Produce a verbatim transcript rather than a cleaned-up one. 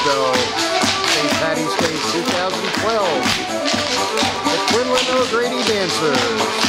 Show, Saint Patty's Day two thousand twelve. The Quinlan-O'Grady Dancers.